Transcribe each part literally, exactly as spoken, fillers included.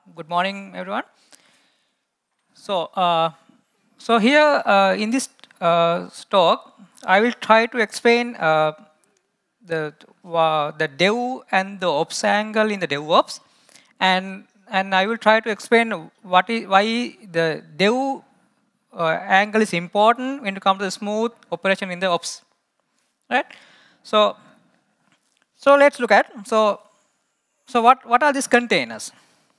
good morning, everyone. So, uh, so here uh, in this uh, talk, I will try to explain uh, the uh, the dev and the ops angle in the DevOps, and and I will try to explain what is why the dev uh, angle is important when it comes to the smooth operation in the ops, right? So, so let's look at so so what what are these containers?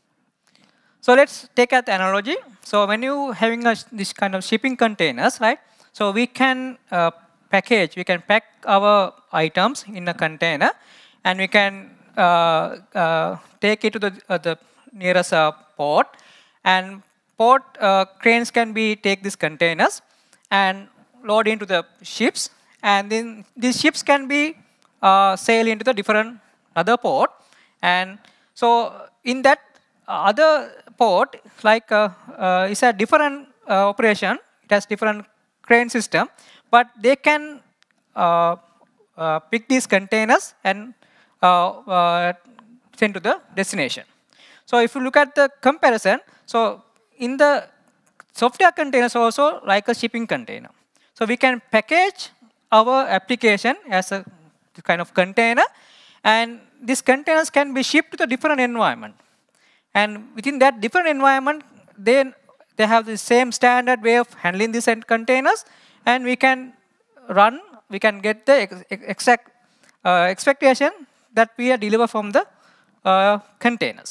So let's take an analogy. So when you having a, this kind of shipping containers, right? So we can uh, package, we can pack our items in a container, and we can uh, uh, take it to the uh, the nearest uh, port, and port uh, cranes can be take these containers and load into the ships, and then these ships can be uh, sail into the different other port, and so in that other port, like uh, uh, it's a different uh, operation. It has different crane system, but they can uh, uh, pick these containers and uh, uh, send to the destination. So if you look at the comparison, so in the software containers also like a shipping container. So we can package our application as a kind of container, and these containers can be shipped to the different environment. And within that different environment, they, they have the same standard way of handling these containers, and we can run, we can get the ex exact uh, expectation that we are deliver from the uh, containers.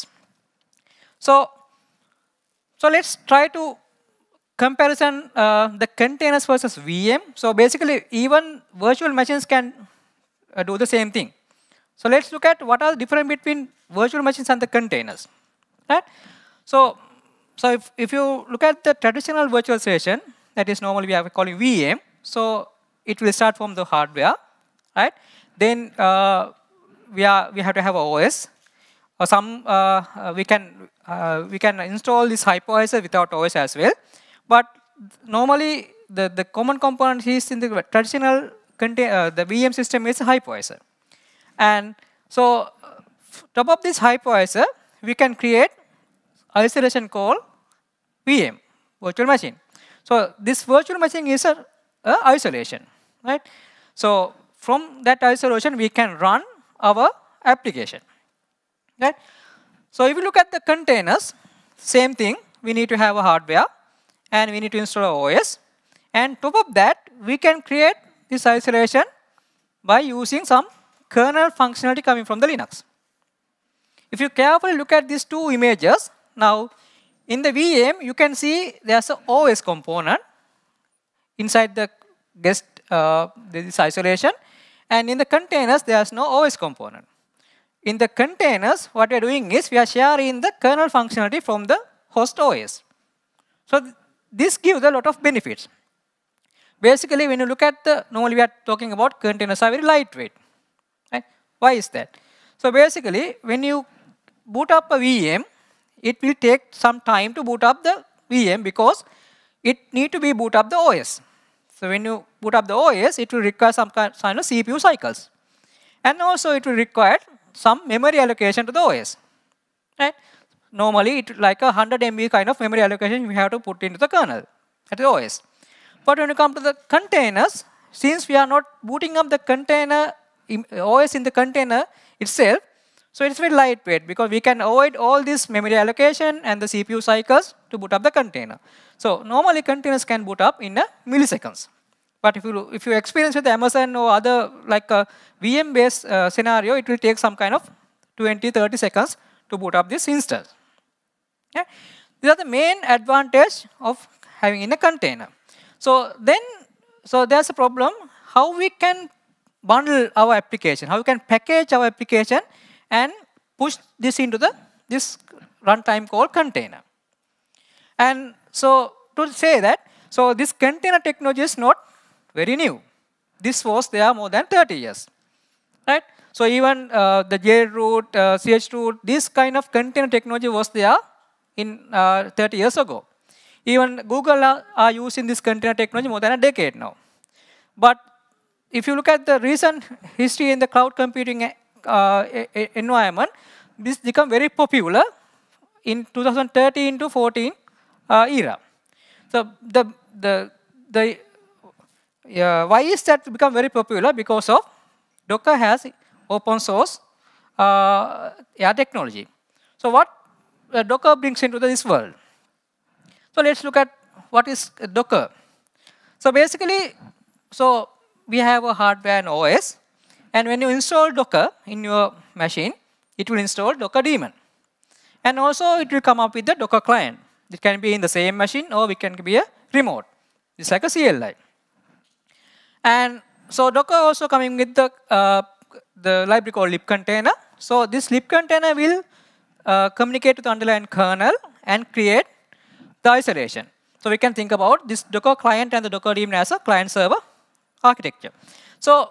So, so let's try to comparison uh, the containers versus V M. So basically, even virtual machines can uh, do the same thing. So let's look at what are the difference between virtual machines and the containers. Right? So, so if, if you look at the traditional virtualization, that is normally we are calling V M, so it will start from the hardware, right? Then uh, we are we have to have a O S, or some uh, uh, we can uh, we can install this hypervisor without O S as well. But normally the the common component is in the traditional contain uh, the V M system is a hypervisor, and so uh, top of this hypervisor we can create isolation called V M, virtual machine. So this virtual machine is a, a isolation, right? So from that isolation we can run our application, right? So if you look at the containers, same thing. We need to have a hardware, and we need to install a O S, and top of that we can create this isolation by using some kernel functionality coming from the Linux. If you carefully look at these two images, now in the V M you can see there's an O S component inside the guest uh, this isolation, and in the containers there's no O S component. In the containers, what we are doing is we are sharing the kernel functionality from the host O S. So th this gives a lot of benefits. Basically, when you look at the, normally we are talking about containers are very lightweight. Right? Why is that? So basically, when you boot up a V M, it will take some time to boot up the V M because it need to be boot up the O S. So when you boot up the O S, it will require some kind of C P U cycles. And also it will require some memory allocation to the O S. Right? Normally, it like a one hundred M B kind of memory allocation you have to put into the kernel at the O S. But when you come to the containers, since we are not booting up the container O S in the container itself, so it's very lightweight because we can avoid all this memory allocation and the C P U cycles to boot up the container. So normally containers can boot up in a milliseconds. But if you if you experience with Amazon or other like a V M based uh, scenario, it will take some kind of twenty to thirty seconds to boot up this instance. Okay? These are the main advantage of having in a container. So then, so there's a problem how we can bundle our application, how we can package our application and push this into the this runtime called container. And so to say that, so this container technology is not very new. This was there more than thirty years, right? So even uh, the J-root, uh, C H-root, this kind of container technology was there in uh, thirty years ago. Even Google are, are using this container technology more than a decade now. But if you look at the recent history in the cloud computing uh, environment, this become very popular in two thousand thirteen to fourteen uh, era. So the the the uh, why is that become very popular? Because of Docker has open source uh, yeah, technology. So what uh, Docker brings into this world? So let's look at what is Docker. So basically, so we have a hardware and O S, and when you install Docker in your machine, it will install Docker daemon. And also it will come up with the Docker client. It can be in the same machine or it can be a remote. It's like a C L I. And so Docker also coming with the, uh, the library called libcontainer. So this libcontainer will uh, communicate to the underlying kernel and create the isolation. So we can think about this Docker client and the Docker daemon as a client-server architecture. So,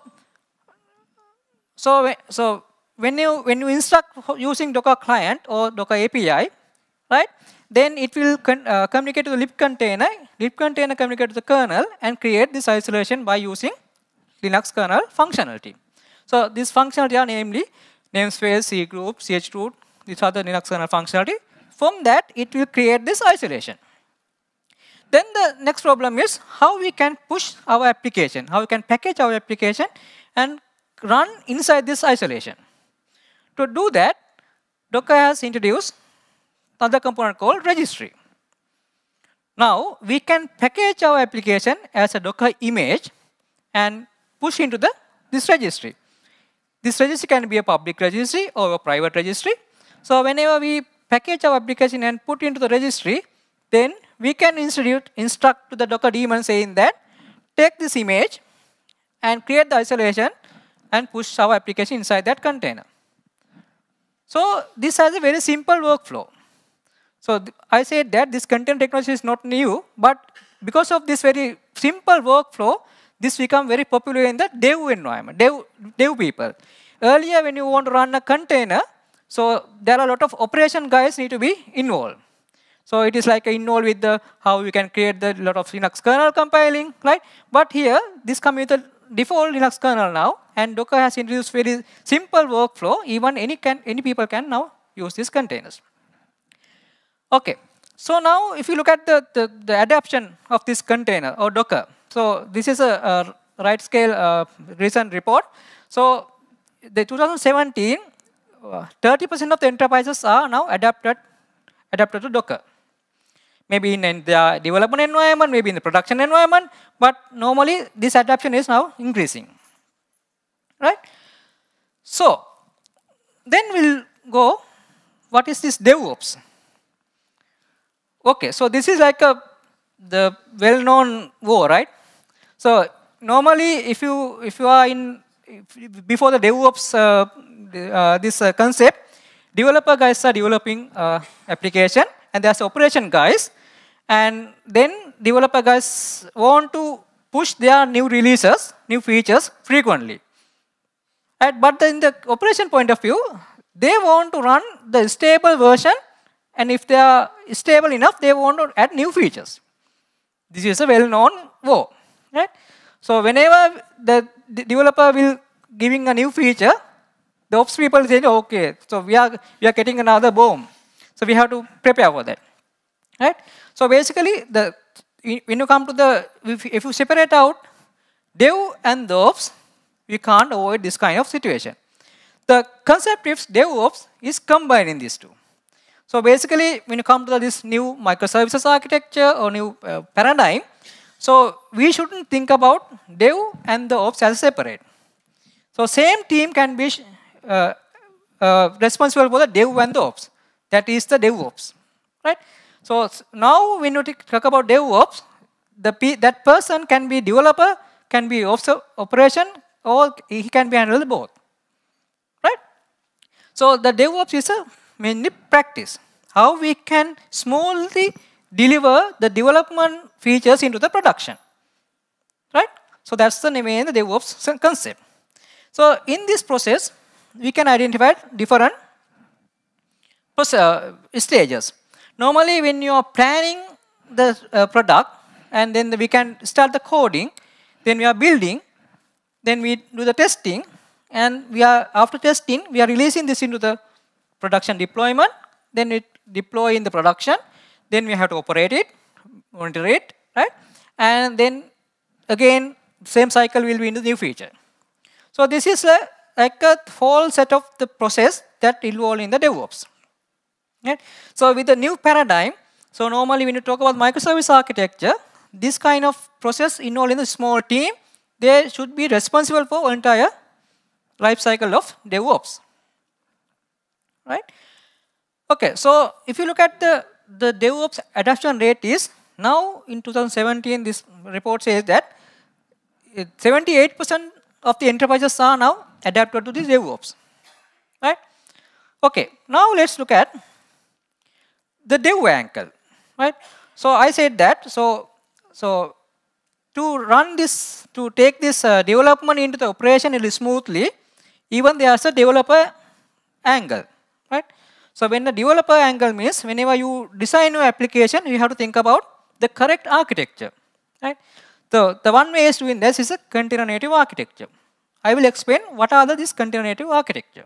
so, so when you when you instruct using Docker client or Docker A P I, right? Then it will con uh, communicate to the libcontainer. Libcontainer communicate to the kernel and create this isolation by using Linux kernel functionality. So this functionality are namely namespace, cgroup, chroot. These are the Linux kernel functionality. From that, it will create this isolation. Then the next problem is how we can push our application, how we can package our application and run inside this isolation. To do that, Docker has introduced another component called registry. Now, we can package our application as a Docker image and push into the, this registry. This registry can be a public registry or a private registry. So whenever we package our application and put into the registry, then we can instruct, instruct to the Docker daemon saying that take this image and create the isolation and push our application inside that container. So this has a very simple workflow. So I said that this container technology is not new, but because of this very simple workflow, this become very popular in the dev environment, dev, dev people. Earlier, when you want to run a container, so there are a lot of operation guys need to be involved. So it is like involved with the how you can create the lot of Linux kernel compiling, right? But here, this comes with the default Linux kernel now, and Docker has introduced very simple workflow. Even any can any people can now use these containers. Okay, so now if you look at the, the, the adoption of this container or Docker, so this is a, a right scale uh, recent report. So the two thousand seventeen, thirty percent of the enterprises are now adapted, adapted to Docker. Maybe in, in the development environment, maybe in the production environment, but normally this adoption is now increasing, right? So then we'll go, what is this DevOps? Okay, so this is like a the well-known war, right? So normally, if you if you are in if, before the DevOps uh, the, uh, this uh, concept, developer guys are developing uh, application, and there's operation guys, and then developer guys want to push their new releases, new features frequently. Right? But in the operation point of view, they want to run the stable version. And if they are stable enough, they want to add new features. This is a well-known war, right? So whenever the developer will giving a new feature, the ops people say, okay, so we are we are getting another bomb, so we have to prepare for that, right? So basically, the when you come to the if, if you separate out dev and the ops, we can't avoid this kind of situation. The concept of DevOps is combining these two. So basically, when you come to this new microservices architecture or new uh, paradigm, so we shouldn't think about dev and the ops as separate. So same team can be uh, uh, responsible for the dev and the ops. That is the DevOps, right? So now when you talk about DevOps, the P that person can be developer, can be ops operation, or he can be handled both, right? So the DevOps is a mainly practice, how we can smoothly deliver the development features into the production, right? So that's the main the DevOps concept. So in this process, we can identify different stages. Normally, when you are planning the uh, product, and then we can start the coding, then we are building, then we do the testing, and we are after testing, we are releasing this into the production deployment, then it deploy in the production, then we have to operate it, monitor it, right? And then again, same cycle will be in the new feature. So this is a, like a whole set of the process that involved in the DevOps. Right? So with the new paradigm, so normally when you talk about microservice architecture, this kind of process involved in a small team, they should be responsible for entire life cycle of DevOps. Right? Okay, so if you look at the, the DevOps adoption rate is, now in two thousand seventeen, this report says that seventy-eight percent of the enterprises are now adapted to this DevOps. Right? Okay, now let's look at the dev angle. Right? So I said that, so, so to run this, to take this uh, development into the operation really smoothly, even there's a developer angle. Right? So when the developer angle means, whenever you design your application, you have to think about the correct architecture. Right? So the one way is doing this is a container native architecture. I will explain what are the, this container native architecture.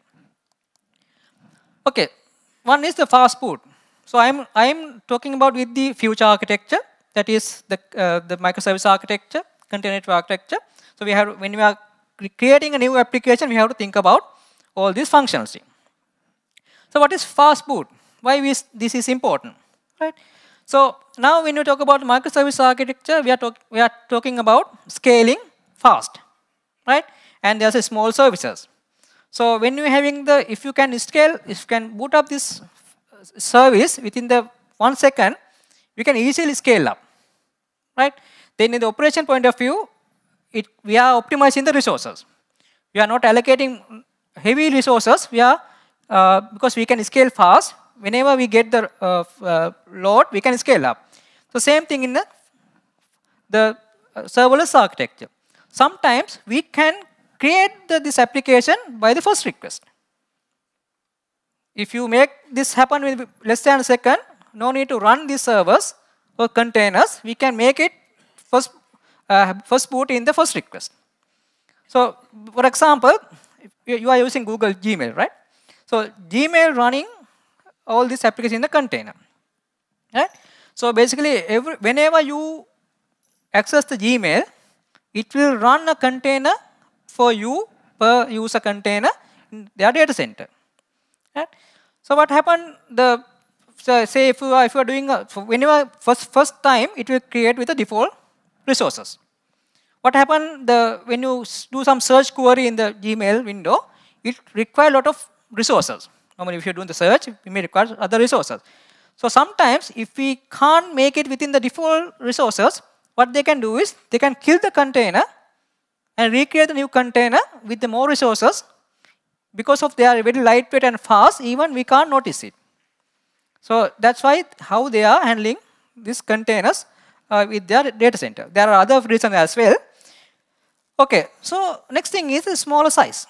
Okay, one is the fast boot. So I'm I'm talking about with the future architecture, that is the uh, the microservice architecture, container native architecture. So we have, when we are creating a new application, we have to think about all these functionality. So what is fast boot? Why is this is important, right? So now when you talk about microservice architecture, we are talk, we are talking about scaling fast, right? And there's a small services. So when you're having the, if you can scale, if you can boot up this service within the one second, you can easily scale up, right? Then in the operation point of view, it, we are optimizing the resources. We are not allocating heavy resources. We are, uh, because we can scale fast. Whenever we get the uh, uh, load, we can scale up. So same thing in the, the uh, serverless architecture. Sometimes we can create the, this application by the first request. If you make this happen with less than a second, no need to run these servers or containers. We can make it first, uh, first boot in the first request. So, for example, if you are using Google Gmail, right? So, Gmail running all this application in the container, right? So, basically, every, whenever you access the Gmail, it will run a container for you per user container in their data center. Right? So what happened? The so say if you are if you are doing a, whenever first first time, it will create with the default resources. What happened? The when you do some search query in the Gmail window, it requires a lot of resources. Normally, if you're doing the search, it may require other resources. So sometimes, if we can't make it within the default resources, what they can do is they can kill the container and recreate the new container with the more resources. Because of they are very lightweight and fast, even we can't notice it. So that's why how they are handling these containers uh, with their data center. There are other reasons as well. Okay, so next thing is the smaller size.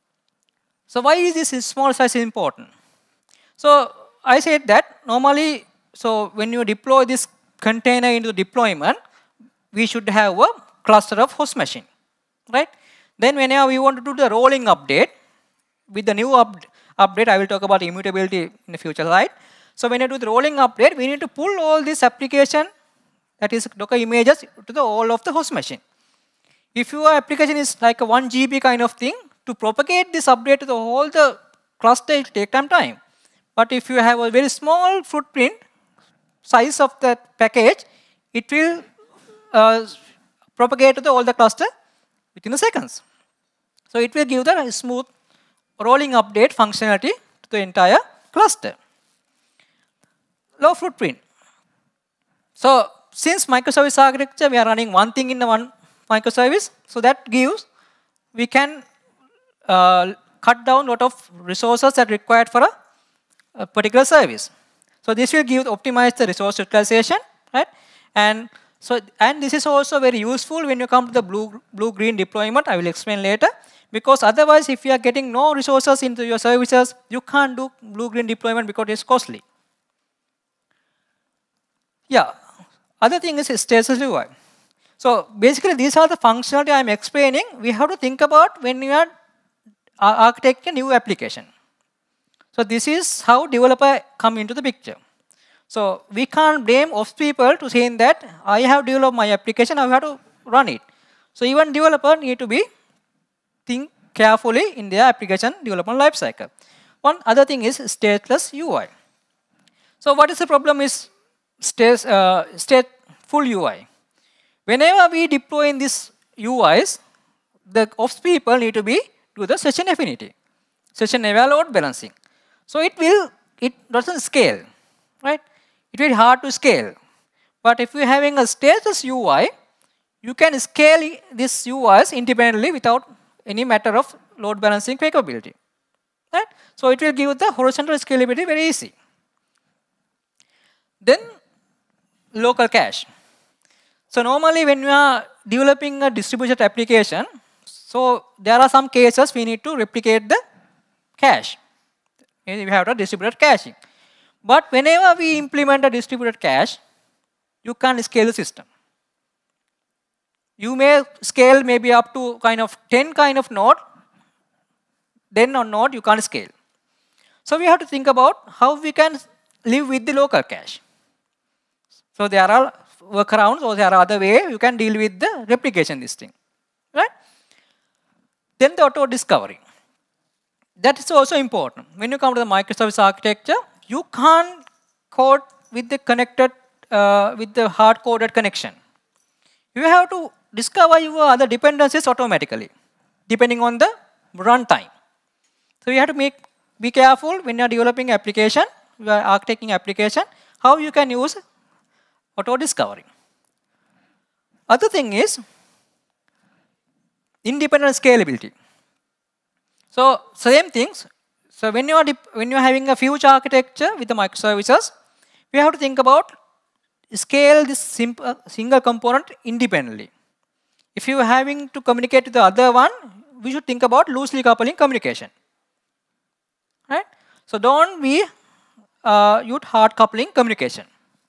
So why is this small size important? So I said that normally, so when you deploy this container into deployment, we should have a cluster of host machine, right? Then whenever we want to do the rolling update, with the new up update, I will talk about immutability in the future slide. So when you do the rolling update, we need to pull all this application, that is Docker images, to the all of the host machine. If your application is like a one G B kind of thing, to propagate this update to the whole the cluster, it will take time time. But if you have a very small footprint, size of that package, it will uh, propagate to the all the cluster within the seconds. So it will give the smooth rolling update functionality to the entire cluster. Low footprint. So since microservice architecture, we are running one thing in the one microservice, so that gives, we can uh, cut down a lot of resources that are required for a, a particular service. So this will give optimize the resource utilization, right? And so and this is also very useful when you come to the blue blue green deployment. I will explain later. Because otherwise, if you are getting no resources into your services, you can't do blue-green deployment because it's costly. Yeah. Other thing is status U I. So basically, these are the functionality I'm explaining. We have to think about when we are architecting a new application. So this is how developer come into the picture. So we can't blame ops people to saying that I have developed my application, I have to run it. So even developer need to be think carefully in their application development lifecycle. One other thing is stateless U I. So what is the problem is state, uh, stateful U I. Whenever we deploy in this U Is, the ops people need to be do the session affinity, session aware load balancing. So it will, it doesn't scale, right? It will be hard to scale. But if you're having a stateless U I, you can scale these U Is independently without any matter of load balancing capability, right? So it will give the horizontal scalability very easy. Then local cache. So normally when you are developing a distributed application, so there are some cases we need to replicate the cache. We have the distributed caching. But whenever we implement a distributed cache, you can't scale the system. You may scale maybe up to kind of ten kind of node, then on node you can't scale. So we have to think about how we can live with the local cache. So there are workarounds or there are other ways you can deal with the replication this thing, right? Then the auto discovery. That is also important. When you come to the microservice architecture, you can't code with the connected, uh, with the hard-coded connection. You have to discover your other dependencies automatically, depending on the runtime. So you have to make, be careful when you are developing application, you are architecting application, how you can use auto discovery. Other thing is independent scalability. So same things. So when you are when you are having a future architecture with the microservices, we have to think about scale this simple single component independently. If you are having to communicate to the other one, we should think about loosely coupling communication, right? So don't be uh, use hard coupling communication.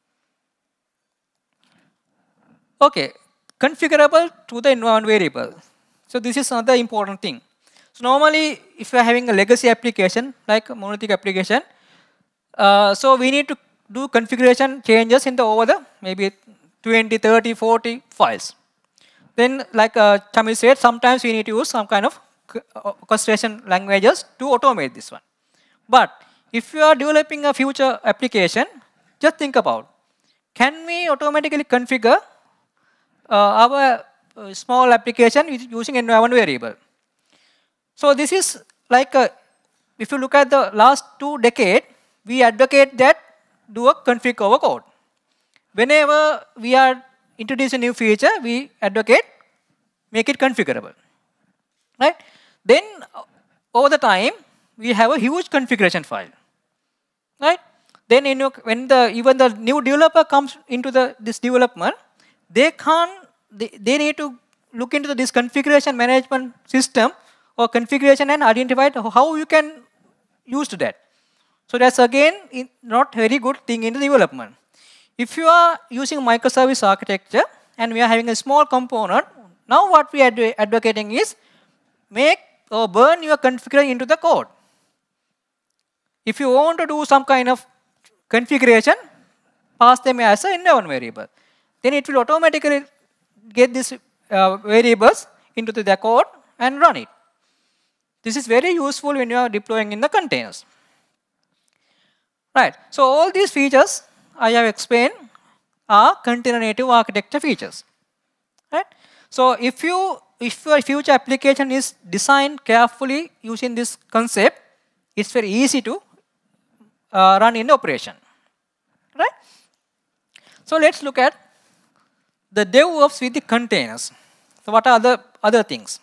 Okay, configurable to the environment variable. So this is another important thing. So normally, if you are having a legacy application, like a monolithic application, uh, so we need to do configuration changes in the over the maybe twenty, thirty, forty files. Then like uh, Chamil said, sometimes we need to use some kind of orchestration languages to automate this one. But if you are developing a future application, just think about, can we automatically configure uh, our uh, small application using environment variable? So this is like, a, if you look at the last two decades, we advocate that do a config over code. Whenever we are introducing a new feature, we advocate make it configurable, right? Then over the time, we have a huge configuration file, right? Then you know, when the even the new developer comes into the this development, they can't they, they need to look into the, this configuration management system or configuration and identify how you can use that. So that's again not very good thing in the development. If you are using microservice architecture and we are having a small component, now what we are advocating is make or burn your configuration into the code. If you want to do some kind of configuration, pass them as an environment variable. Then it will automatically get these uh, variables into the code and run it. This is very useful when you are deploying in the containers. Right. So all these features I have explained are container native architecture features. Right. So if you if your future application is designed carefully using this concept, it's very easy to uh, run in the operation. Right. So let's look at the DevOps with the containers. So what are the other things?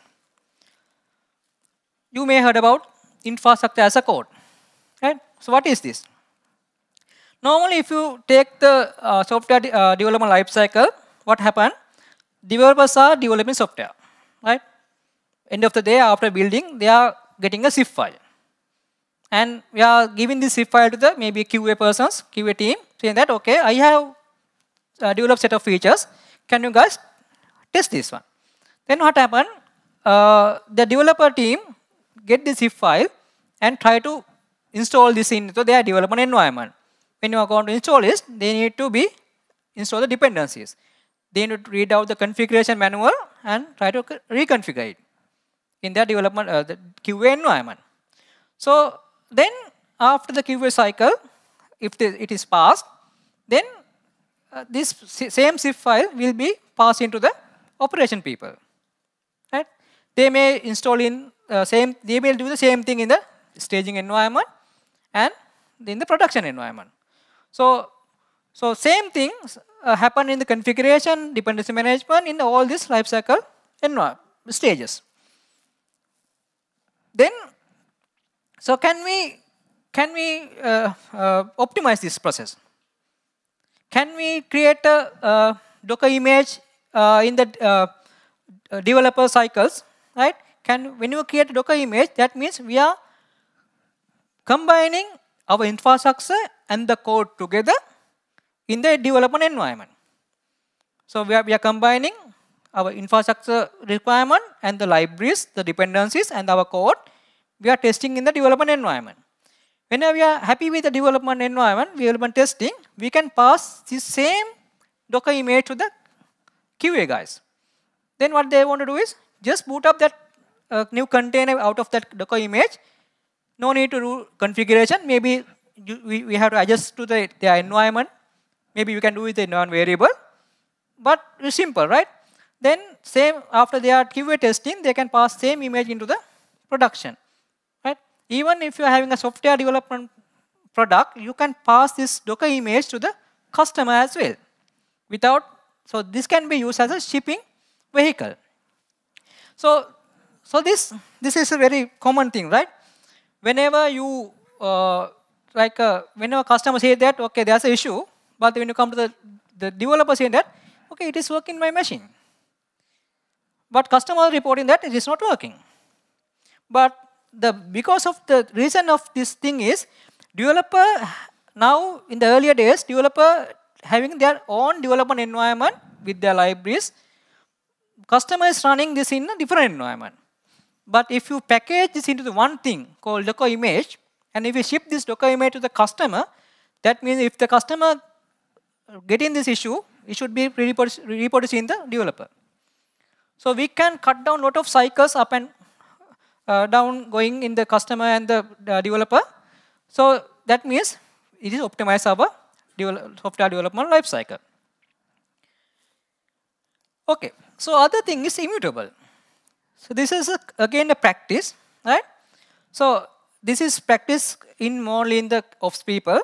You may have heard about infrastructure as a code, right? So what is this? Normally, if you take the uh, software de uh, development lifecycle, what happens? Developers are developing software, right? End of the day, after building, they are getting a zip file, and we are giving this zip file to the maybe Q A persons, Q A team, saying that okay, I have uh, developed set of features. Can you guys test this one? Then what happened? Uh, the developer team get the zip file and try to install this into their development environment. When you are going to install this, they need to be install the dependencies. They need to read out the configuration manual and try to reconfigure it in their development uh, the Q A environment. So then after the Q A cycle, if the, it is passed, then uh, this same zip file will be passed into the operation people. Right? They may install in uh, same. They will do the same thing in the staging environment and in the production environment. So, so same things uh, happen in the configuration, dependency management, in all these lifecycle stages. Then, so can we can we uh, uh, optimize this process? Can we create a uh, Docker image uh, in the uh, uh, developer cycles? Right? Can when you create a Docker image, that means we are combining our infrastructure and the code together in the development environment. So we are, we are combining our infrastructure requirement and the libraries, the dependencies, and our code. We are testing in the development environment. Whenever we are happy with the development environment, development testing, we can pass the same Docker image to the Q A guys. Then what they want to do is just boot up that uh, new container out of that Docker image. No need to do configuration. Maybe you, we, we have to adjust to the, their environment. Maybe you can do it with a non-variable. But it's simple, right? Then same after they are Q A testing, they can pass same image into the production. Right? Even if you are having a software development product, you can pass this Docker image to the customer as well. Without, so this can be used as a shipping vehicle. So, so this, this is a very common thing, right? Whenever you, uh, like, uh, whenever customer say that, okay, there's an issue, but when you come to the, the developer saying that, okay, it is working in my machine. But customer reporting that it is not working. But the because of the reason of this thing is, developer, now in the earlier days, developer having their own development environment with their libraries, customer is running this in a different environment. But if you package this into the one thing called Docker image, and if you ship this Docker image to the customer, that means if the customer getting this issue, it should be reproduced, reproduced in the developer. So we can cut down a lot of cycles up and uh, down going in the customer and the uh, developer. So that means it is optimized our develop, software development life cycle. Okay, so other thing is immutable. So this is a, again a practice, right? So this is practice in more in the ops people.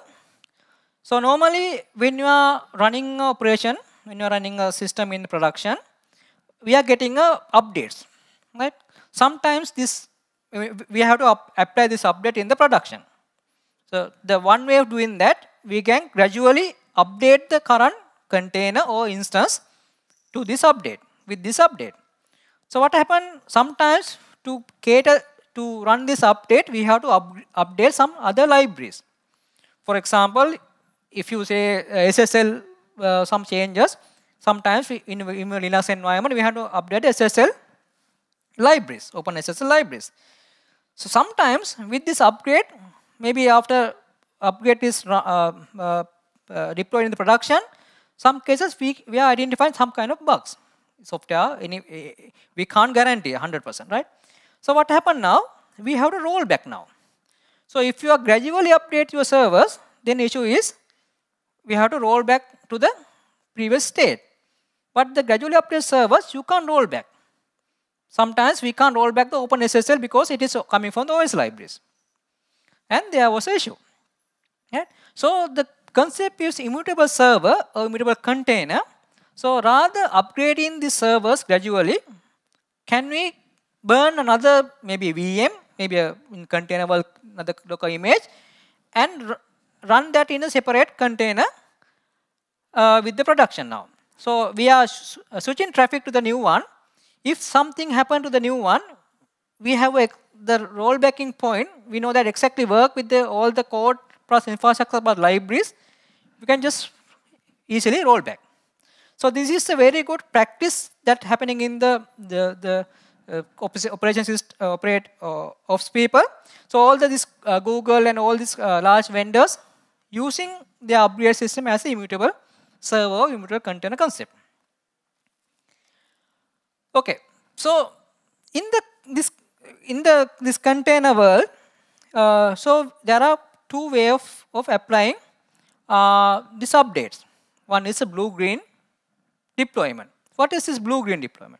So normally when you are running an operation, when you are running a system in production, we are getting uh, updates, right? Sometimes this we have to up, apply this update in the production. So the one way of doing that, we can gradually update the current container or instance to this update with this update. So what happened, sometimes to cater to run this update, we have to up, update some other libraries. For example, if you say uh, S S L, uh, some changes, sometimes we, in, in a Linux environment, we have to update S S L libraries, open S S L libraries. So sometimes with this upgrade, maybe after upgrade is uh, uh, uh, deployed in the production, some cases we, we are identifying some kind of bugs. Software, any, we can't guarantee one hundred percent, right? So what happened now? We have to roll back now. So if you are gradually update your servers, then the issue is we have to roll back to the previous state. But the gradually update servers, you can't roll back. Sometimes we can't roll back the open S S L because it is coming from the O S libraries. And there was an issue. Right? So the concept is immutable server or immutable container. So rather upgrading the servers gradually, can we burn another maybe V M, maybe a container another Docker image, and run that in a separate container uh, with the production now. So we are switching traffic to the new one. If something happened to the new one, we have a, the rollbacking point. We know that exactly work with the, all the code plus infrastructure plus libraries. We can just easily roll back. So this is a very good practice that happening in the, the, the uh, operation system uh, operate uh, of people. So all the this uh, Google and all these uh, large vendors using their upgrade system as a immutable server, immutable container concept. Okay, so in the this in the this container world, uh, so there are two ways of, of applying uh, these updates. One is a blue-green deployment. What is this blue-green deployment?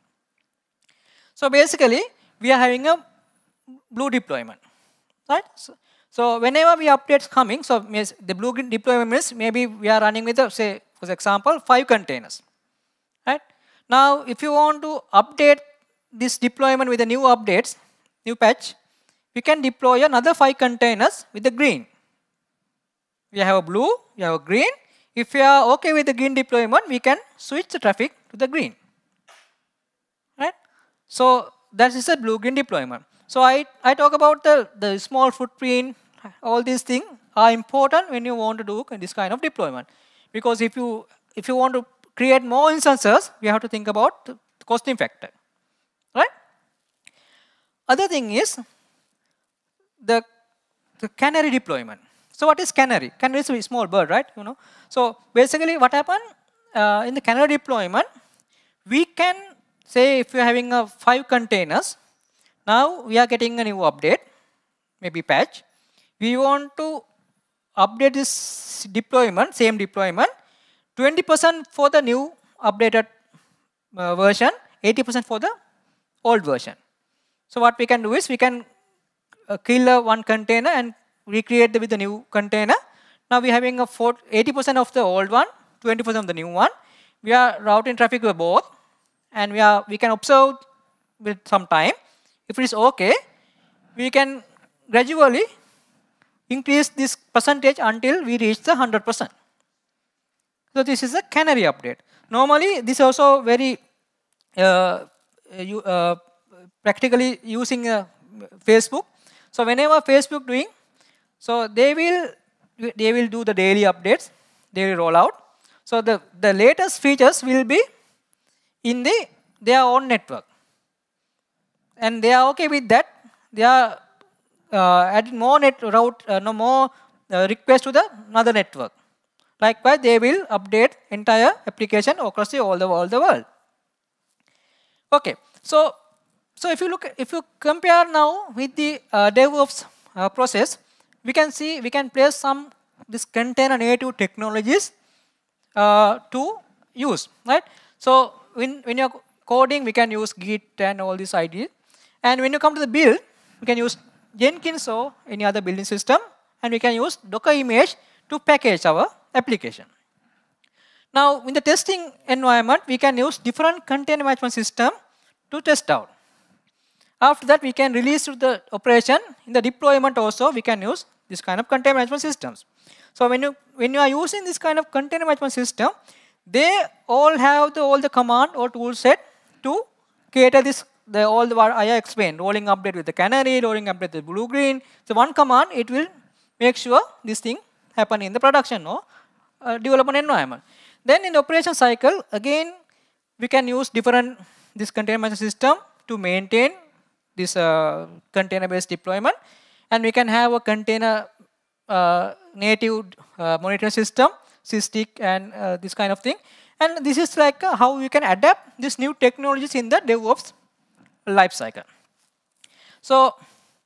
So basically, we are having a blue deployment, right? So, so whenever we updates coming, so the blue-green deployment means maybe we are running with, a, say, for example, five containers, right? Now, if you want to update this deployment with the new updates, new patch, we can deploy another five containers with the green. We have a blue, we have a green. If we are okay with the green deployment, we can switch the traffic to the green, right? So that is a blue-green deployment. So I, I talk about the, the small footprint, all these things are important when you want to do this kind of deployment. Because if you, if you want to create more instances, we have to think about the costing factor, right? Other thing is the, the canary deployment. So what is canary? Canary is a small bird, right? You know. So basically what happened uh, in the canary deployment, we can say if you're having a five containers, now we are getting a new update, maybe patch. We want to update this deployment, same deployment, twenty percent for the new updated uh, version, eighty percent for the old version. So what we can do is we can uh, kill uh, one container and recreate with the new container. Now we are having a eighty percent of the old one, twenty percent of the new one. We are routing traffic with both, and we are we can observe with some time. If it is okay, we can gradually increase this percentage until we reach the one hundred percent. So this is a canary update. Normally, this is also very uh, you, uh, practically using uh, Facebook. So whenever Facebook doing, so they will they will do the daily updates. They will roll out. So the the latest features will be in the their own network, and they are okay with that. They are uh, adding more net route, uh, no more uh, request to the another network. Likewise, they will update entire application across the all the all the world. Okay, so so if you look, if you compare now with the uh, DevOps uh, process, we can see we can place some this container native technologies uh, to use, right? So when when you're coding, we can use Git and all these ideas, and when you come to the build, we can use Jenkins or any other building system, and we can use Docker image to package our application. Now, in the testing environment, we can use different container management system to test out. After that, we can release to the operation. In the deployment also, we can use this kind of container management systems. So when you when you are using this kind of container management system, they all have the all the command or tool set to cater this the all the what I explained, rolling update with the canary, rolling update with the blue green. So one command, it will make sure this thing happen in the production or uh, development environment. Then in the operation cycle, again, we can use different this container management system to maintain this uh, container-based deployment, and we can have a container uh, native uh, monitoring system, Sysdig, and uh, this kind of thing. And this is like uh, how we can adapt these new technologies in the DevOps life cycle. So,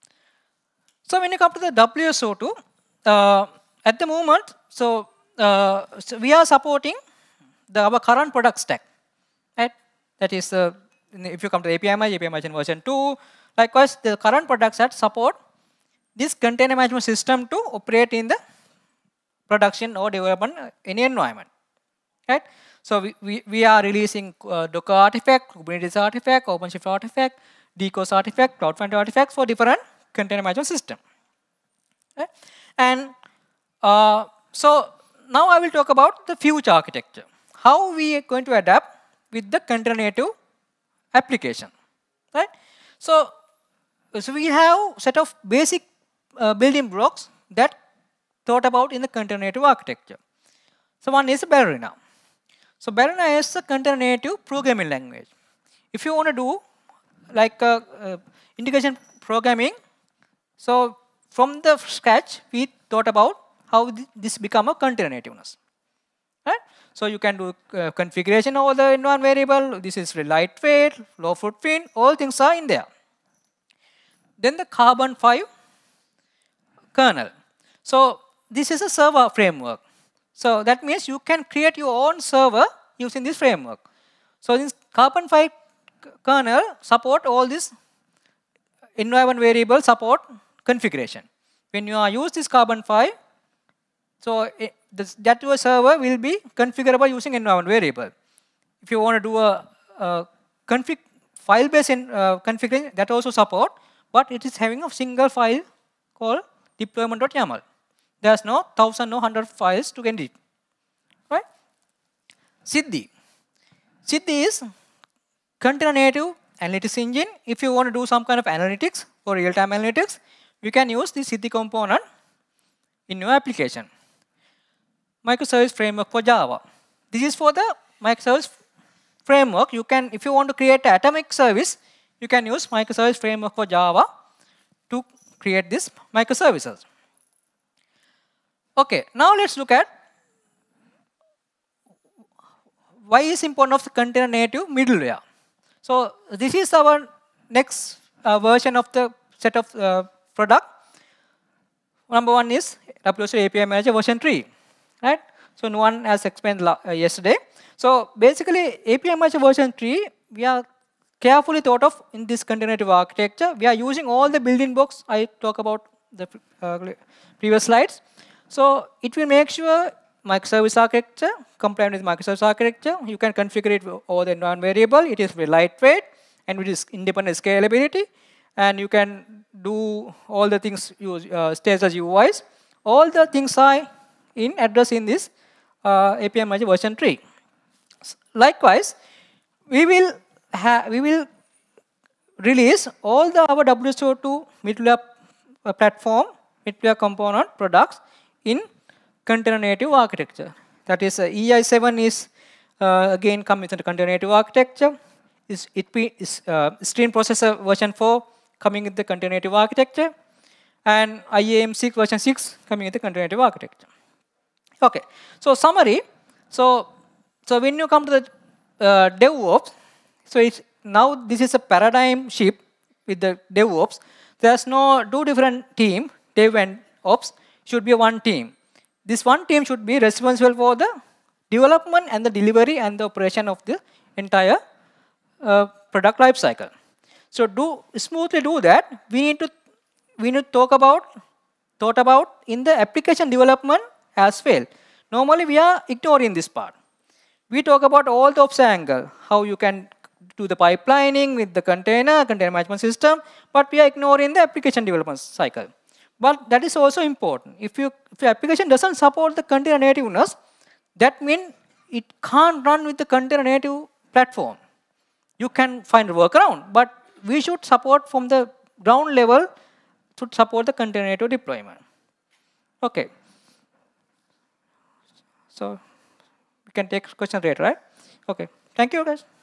so when you come to the W S O two, uh, at the moment, so, uh, so we are supporting the our current product stack, right? That is, uh, if you come to A P I Management, A P I Management version two, likewise, the current products that support this container management system to operate in the production or development any environment, right? So we, we, we are releasing uh, Docker artifact, Kubernetes artifact, OpenShift artifact, Decos artifact, CloudFront artifacts for different container management system. Right? And uh, so now I will talk about the future architecture. How we are going to adapt with the container native application, right? So, so we have set of basic uh, building blocks that thought about in the container native architecture. So one is Ballerina. So Ballerina is a container native programming language. If you want to do like uh, uh, integration programming. So from the scratch, we thought about how th this become a container nativeness. Right? So you can do uh, configuration over the environment variable. This is really lightweight, low footprint. All things are in there. Then the carbon five kernel. So this is a server framework. So that means you can create your own server using this framework. So this carbon five kernel support all this environment variable support configuration. When you are use this carbon five, so it, this, that your server will be configurable using environment variable. If you want to do a, a config file-based uh, configuration, that also support, but it is having a single file called deployment.yaml. There's no thousand or hundred files to edit. Right? Siddhi. Siddhi is container native analytics engine. If you want to do some kind of analytics or real-time analytics, you can use the Siddhi component in your application. Microservice framework for Java. This is for the microservice framework. You can, if you want to create an atomic service, you can use microservice framework for Java to create this microservices. Okay, now let's look at why is important of the container native middleware. So this is our next uh, version of the set of uh, product. Number one is W S O A P I Manager version three, right? So no one has explained uh, yesterday. So basically, A P I Manager version three, we are carefully thought of in this container native architecture. We are using all the building blocks I talk about the uh, previous slides. So it will make sure microservice architecture, compliant with microservice architecture. You can configure it over the environment variable. It is very lightweight and it is independent scalability. And you can do all the things use uh, states as U Is. All the things are in address in this uh, A P I Manager version three. Likewise, we will have we will release all the our W S O two middleware uh, platform, middleware component products in container native architecture. That is, uh, E I seven is uh, again coming with the container native architecture. Is it is uh, stream processor version four coming with the container native architecture, and I A M six version six coming with the container native architecture. Okay, so summary. So so when you come to the uh, DevOps, so it's now this is a paradigm shift with the DevOps. There's no two different team, Dev and Ops. Should be one team. This one team should be responsible for the development and the delivery and the operation of the entire uh, product life cycle. So do smoothly do that. We need to we need to talk about thought about in the application development as well. Normally we are ignoring this part. We talk about all the ops angle, how you can do the pipelining with the container, container management system, but we are ignoring the application development cycle. But that is also important. If, you, if your application doesn't support the container nativeness, that means it can't run with the container native platform. You can find a workaround, but we should support from the ground level to support the container native deployment. Okay. So we can take questions later, right? Okay. Thank you, guys.